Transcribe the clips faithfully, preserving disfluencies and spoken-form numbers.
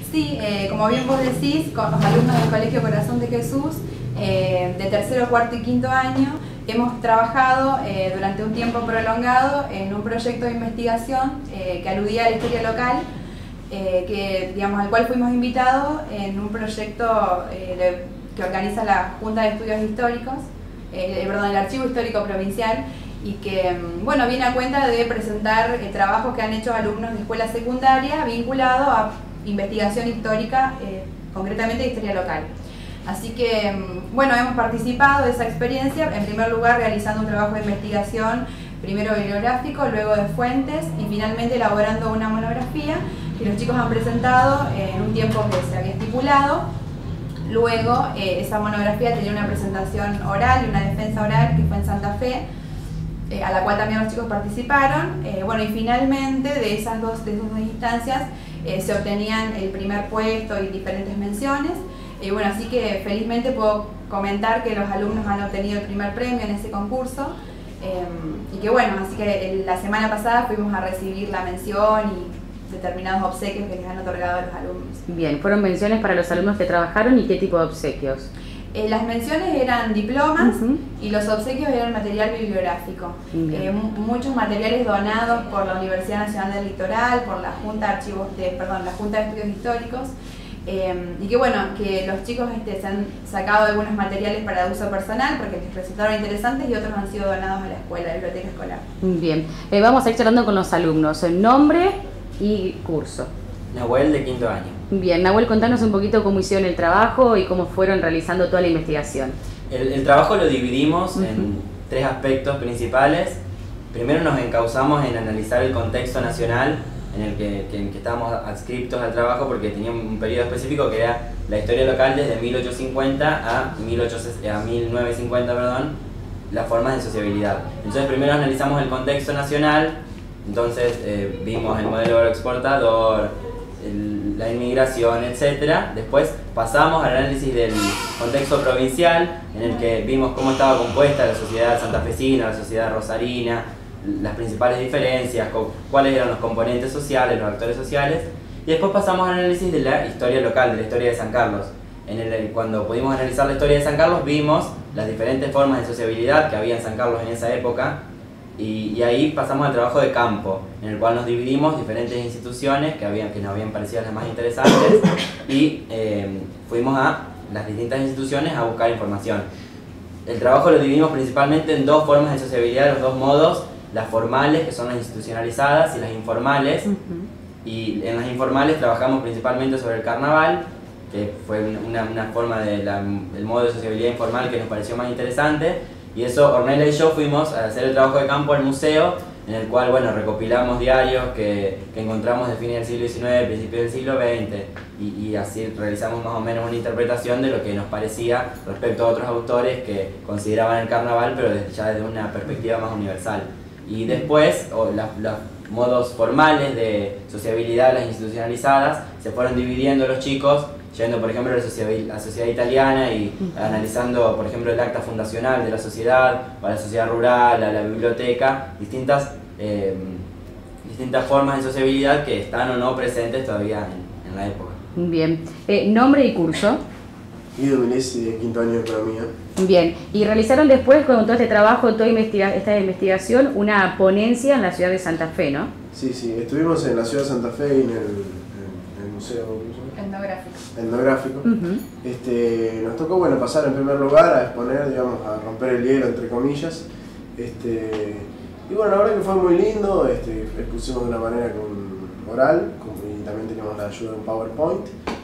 Sí, eh, como bien vos decís, con los alumnos del Colegio Corazón de Jesús, eh, de tercero, cuarto y quinto año, hemos trabajado eh, durante un tiempo prolongado en un proyecto de investigación eh, que aludía a la historia local, eh, que, digamos, al cual fuimos invitados en un proyecto eh, de, que organiza la Junta de Estudios Históricos, eh, perdón, el Archivo Histórico Provincial, y que, bueno, viene a cuenta de presentar eh, trabajos que han hecho alumnos de escuela secundaria vinculados a investigación histórica, eh, concretamente de historia local. Así que, bueno, hemos participado de esa experiencia, en primer lugar realizando un trabajo de investigación, primero bibliográfico, luego de fuentes y finalmente elaborando una monografía que los chicos han presentado en un tiempo que se había estipulado. Luego, eh, esa monografía tenía una presentación oral y una defensa oral que fue en Santa Fe, eh, a la cual también los chicos participaron. Eh, bueno, y finalmente de esas dos, de esas dos instancias eh, se obtenían el primer puesto y diferentes menciones. Y bueno, así que felizmente puedo comentar que los alumnos han obtenido el primer premio en ese concurso. Eh, y que bueno, así que el, la semana pasada fuimos a recibir la mención y determinados obsequios que les han otorgado a los alumnos. Bien, ¿fueron menciones para los alumnos que trabajaron y qué tipo de obsequios? Eh, las menciones eran diplomas uh-huh. y los obsequios eran material bibliográfico. Eh, muchos materiales donados por la Universidad Nacional del Litoral, por la Junta de Archivos de, perdón, la Junta de Estudios Históricos. Eh, y que bueno, que los chicos este, se han sacado algunos materiales para uso personal porque les resultaron interesantes y otros han sido donados a la escuela, a la biblioteca escolar. Bien, eh, vamos a ir charlando con los alumnos, el nombre y curso. Nahuel, de quinto año. Bien, Nahuel, contanos un poquito cómo hicieron el trabajo y cómo fueron realizando toda la investigación. El, el trabajo lo dividimos uh-huh. en tres aspectos principales. Primero nos encauzamos en analizar el contexto nacional en el que, que, que estábamos adscriptos al trabajo, porque tenía un periodo específico que era la historia local desde mil ochocientos cincuenta a, mil novecientos cincuenta, perdón, las formas de sociabilidad. Entonces primero analizamos el contexto nacional, entonces eh, vimos el modelo agroexportador, el, la inmigración, etcétera. Después pasamos al análisis del contexto provincial, en el que vimos cómo estaba compuesta la sociedad santafesina, la sociedad rosarina, las principales diferencias, cuáles eran los componentes sociales, los actores sociales, y después pasamos al análisis de la historia local, de la historia de San Carlos. En el, cuando pudimos analizar la historia de San Carlos vimos las diferentes formas de sociabilidad que había en San Carlos en esa época, y, y ahí pasamos al trabajo de campo, en el cual nos dividimos diferentes instituciones que, habían, que nos habían parecido las más interesantes, y eh, fuimos a las distintas instituciones a buscar información. El trabajo lo dividimos principalmente en dos formas de sociabilidad, los dos modos: las formales, que son las institucionalizadas, y las informales. Uh-huh. Y en las informales trabajamos principalmente sobre el carnaval, que fue una, una forma del de modo de sociabilidad informal que nos pareció más interesante. Y eso, Ornella y yo fuimos a hacer el trabajo de campo al museo, en el cual, bueno, recopilamos diarios que, que encontramos de fines del siglo diecinueve, principios del siglo veinte, y, y así realizamos más o menos una interpretación de lo que nos parecía respecto a otros autores que consideraban el carnaval, pero desde, ya desde una perspectiva más universal. Y después, o los modos formales de sociabilidad, las institucionalizadas, se fueron dividiendo los chicos, yendo por ejemplo a la sociedad, la sociedad italiana y uh-huh. analizando por ejemplo el acta fundacional de la sociedad, o a la sociedad rural, a la biblioteca, distintas, eh, distintas formas de sociabilidad que están o no presentes todavía en, en la época. Bien, eh, nombre y curso. Guido Milesi, de quinto año de Economía. Bien, y realizaron después, con todo este trabajo, toda investiga esta investigación, una ponencia en la ciudad de Santa Fe, ¿no? Sí, sí, estuvimos en la ciudad de Santa Fe, en el, en, en el museo etnográfico. etnográfico. Uh-huh. este, nos tocó, bueno, pasar en primer lugar a exponer, digamos, a romper el hielo, entre comillas. Este, y bueno, la verdad que fue muy lindo, este, expusimos de una manera con oral, con, y también teníamos la ayuda de un PowerPoint.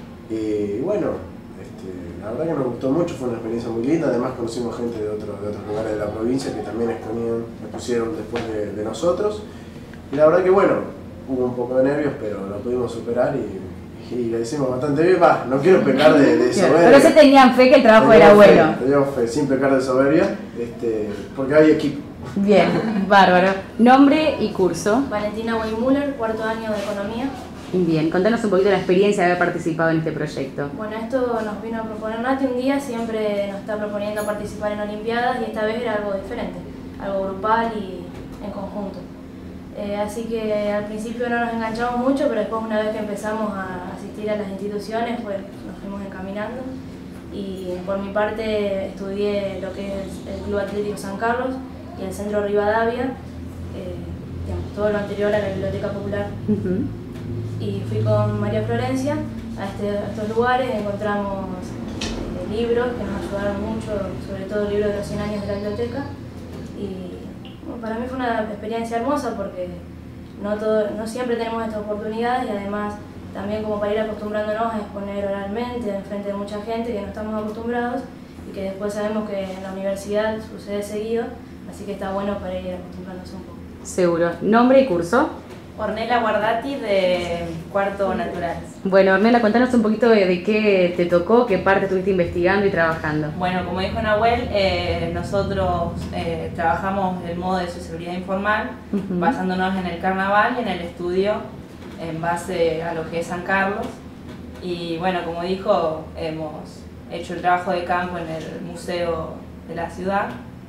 Y bueno, la verdad que nos gustó mucho, fue una experiencia muy linda. Además conocimos gente de, otro, de otros lugares de la provincia que también exponían, expusieron después de, de nosotros. Y la verdad que bueno, hubo un poco de nervios, pero lo pudimos superar y, y lo hicimos bastante bien. Va, no quiero pecar de, de soberbia. Pero sí tenían fe que el trabajo teníamos era fe, bueno. Teníamos fe, sin pecar de soberbia, este, porque hay equipo. Bien, bárbaro. Nombre y curso. Valentina Weimüller, cuarto año de Economía. Bien, contanos un poquito de la experiencia de haber participado en este proyecto. Bueno, esto nos vino a proponer Nati un día, siempre nos está proponiendo participar en Olimpiadas y esta vez era algo diferente, algo grupal y en conjunto. Eh, así que al principio no nos enganchamos mucho, pero después una vez que empezamos a asistir ir a las instituciones, pues nos fuimos encaminando. Y por mi parte estudié lo que es el Club Atlético San Carlos y el Centro Rivadavia, eh, digamos, todo lo anterior a la Biblioteca Popular. Uh-huh. Y fui con María Florencia a, este, a estos lugares, encontramos eh, libros que nos ayudaron mucho, sobre todo el libro de los cien años de la biblioteca. Y bueno, para mí fue una experiencia hermosa porque no, todo, no siempre tenemos estas oportunidades y además también como para ir acostumbrándonos a exponer oralmente en frente de mucha gente que no estamos acostumbrados y que después sabemos que en la universidad sucede seguido, así que está bueno para ir acostumbrándose un poco. Seguro. ¿Nombre y curso? Ornella Guardati, de Cuarto Naturales. Bueno, Ornella, contanos un poquito de, de qué te tocó, qué parte estuviste investigando y trabajando. Bueno, como dijo Nahuel, eh, nosotros eh, trabajamos el modo de sociabilidad informal, uh-huh. basándonos en el carnaval y en el estudio en base a lo que es San Carlos. Y bueno, como dijo, hemos hecho el trabajo de campo en el museo de la ciudad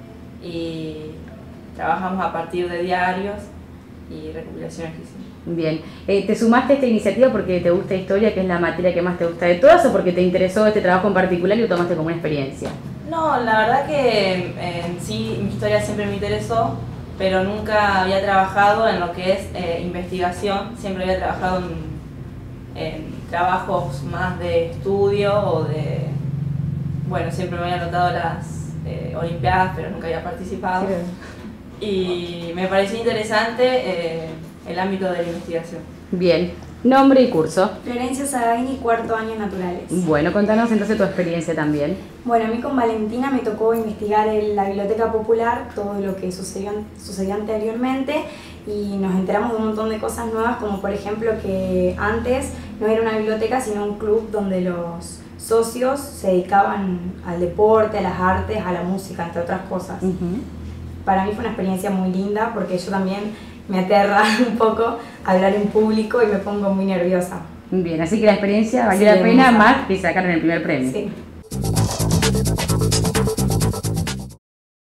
y trabajamos a partir de diarios y recopilaciones que hicimos. Bien, eh, ¿te sumaste a esta iniciativa porque te gusta historia, que es la materia que más te gusta de todas, o porque te interesó este trabajo en particular y lo tomaste como una experiencia? No, la verdad que en sí mi historia siempre me interesó, pero nunca había trabajado en lo que es eh, investigación, siempre había trabajado en, en trabajos más de estudio o de, bueno, siempre me había anotado las eh, olimpiadas, pero nunca había participado. Sí. Y me pareció interesante eh, el ámbito de la investigación. Bien, nombre y curso. Florencia Zagaini, cuarto año naturales. Bueno, contanos entonces tu experiencia también. Bueno, a mí con Valentina me tocó investigar en la Biblioteca Popular todo lo que sucedió, sucedió anteriormente y nos enteramos de un montón de cosas nuevas, como por ejemplo que antes no era una biblioteca sino un club donde los socios se dedicaban al deporte, a las artes, a la música, entre otras cosas. Uh-huh. Para mí fue una experiencia muy linda porque yo también me aterra un poco hablar en público y me pongo muy nerviosa. Bien, así que la experiencia valió sí, la pena hermosa. más que sacar en el primer premio. Sí.